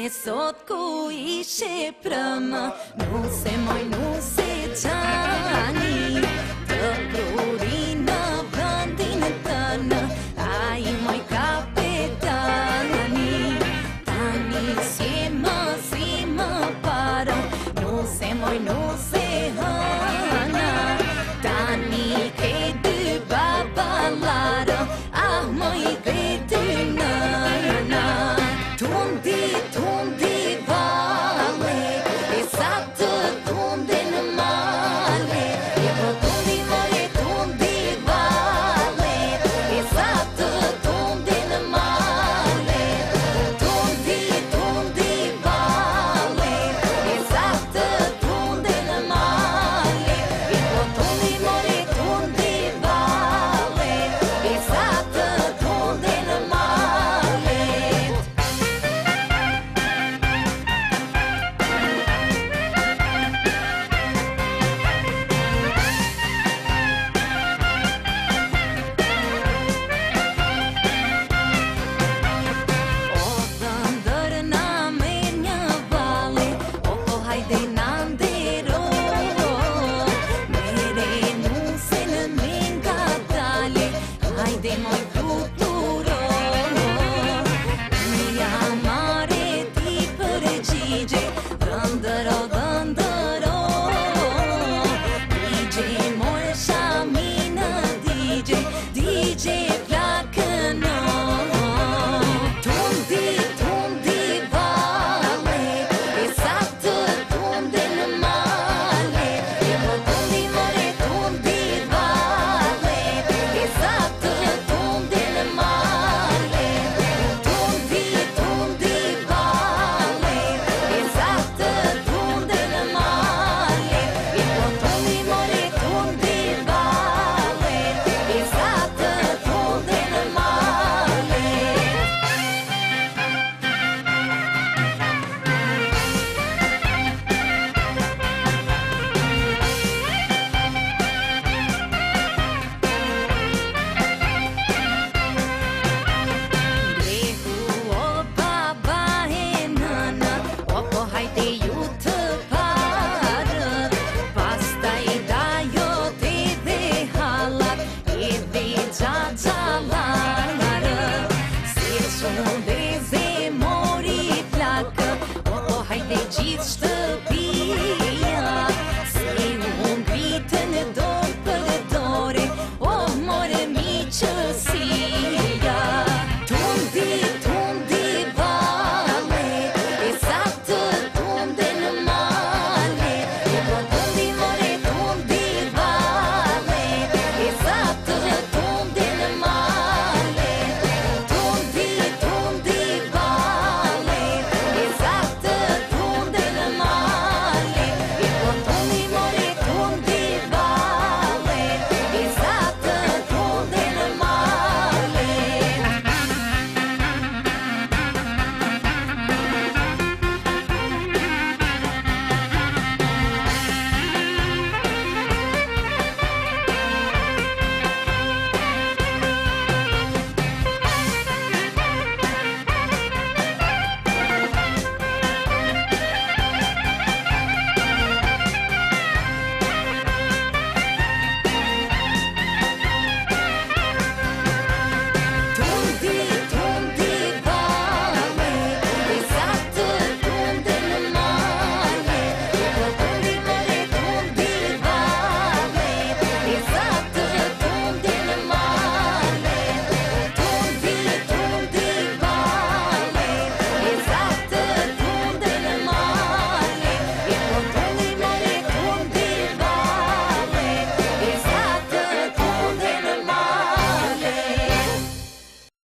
sot ku ishe prëmë, nuse moj nuse qani, të pruri në vëndin tënë, a i moj kapetani, tani si më parë, nuse moj nuse hëna, tani ke dy babalarë, ah moj dhe dy nëna. Tundi vale, e sa të tundi në male, e po tundi more tundi vale, e sa të tundi në male, tundi vale, e sa të tundi në male, e po tundi more tundi vale, e sa të tundi në male. Gjithë